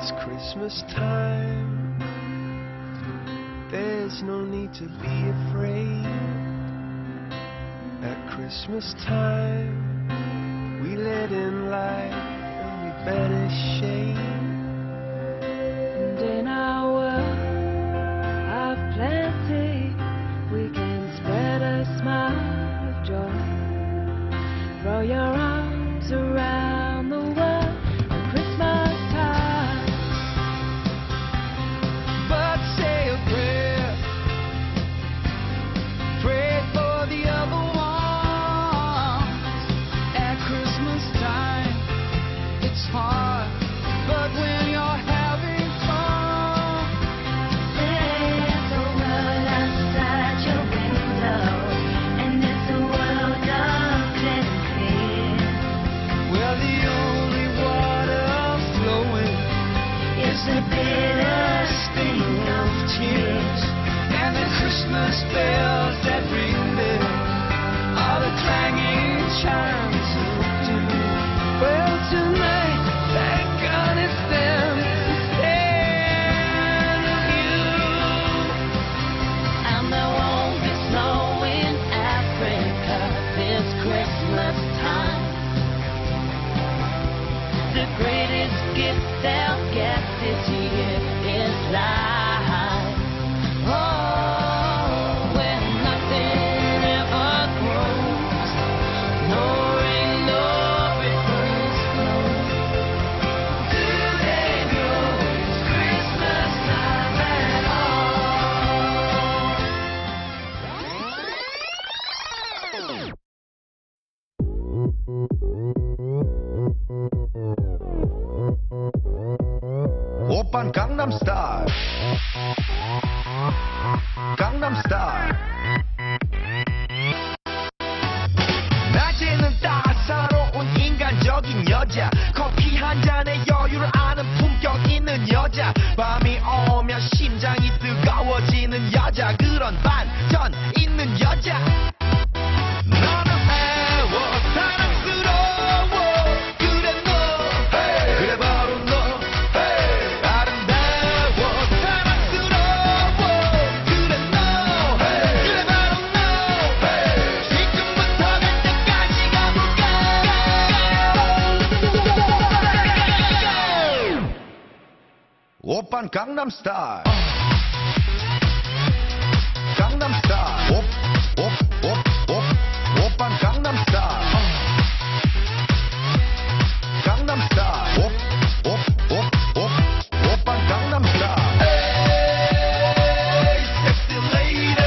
It's Christmas time. There's no need to be afraid. At Christmas time, we let in light and we banish shame. And in our world of plenty, we can spread a smile of joy. Throw your arms around the world at Christmas time. But say a prayer, pray for the other ones. At Christmas time, it's hard, but when you're having fun, There's a world outside your window, and it's a world of plenty. well, the only water flowing It's the bitter sting of tears. and the Christmas bells that ring there are the clanging chimes of doom. Well, tonight, thank God it's them instead of you. And there won't be snow in Africa this Christmas time. The greatest gift they'll get this year is life. Oh, when nothing ever grows, no rain, no returns snow. Do they know it's Christmas time at 오빤 강남스타일 강남스타일 낮에는 따사로운 인간적인 여자 커피 한 잔에 여유를 아는 품격 있는 여자 밤이 오면 심장이 뜨거워지는 여자 그런 반전 있는 여자 너는 애워 사랑스러워 그래 너 그래 바로 너 아름다워 사랑스러워 그래 너 그래 바로 너 지금부터 갈 때까지 가볼까 오빤 강남스타일 강남스타일 오빤 강남스타일 강남스타일 오빤 강남스타일 에이 섹시 레이디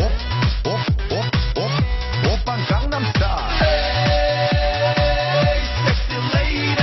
오빤 강남스타일 에이 섹시 레이디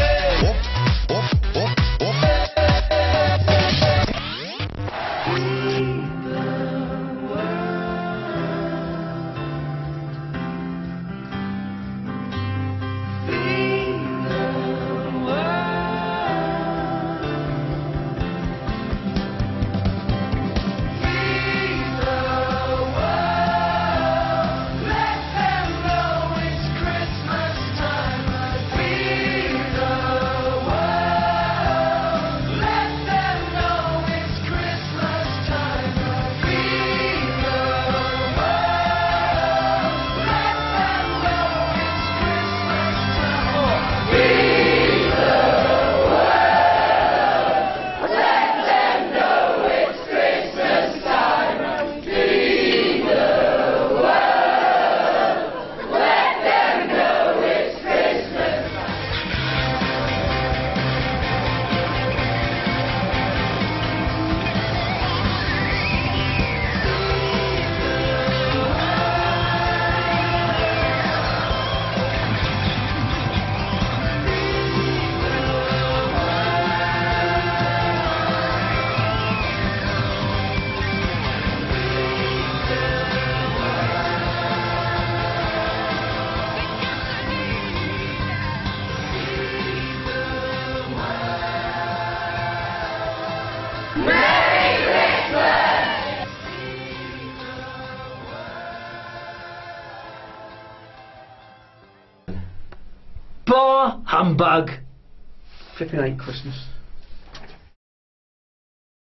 Bar, handbag. Flipping hate Christmas.